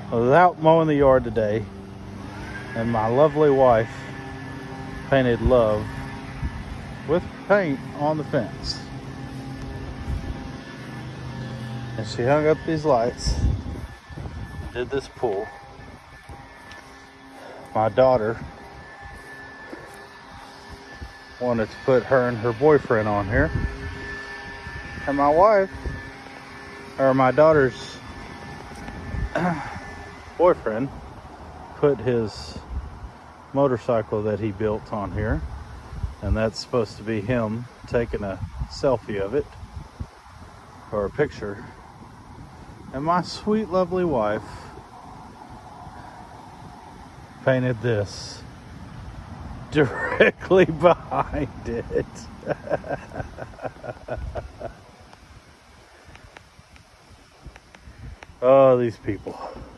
I was out mowing the yard today, and my lovely wife painted love with paint on the fence. And she hung up these lights, did this pool. My daughter wanted to put her and her boyfriend on here. And my wife, or my daughter's boyfriend, put his motorcycle that he built on here. And that's supposed to be him taking a selfie of it, or a picture. And my sweet, lovely wife painted this directly behind it. Oh, these people.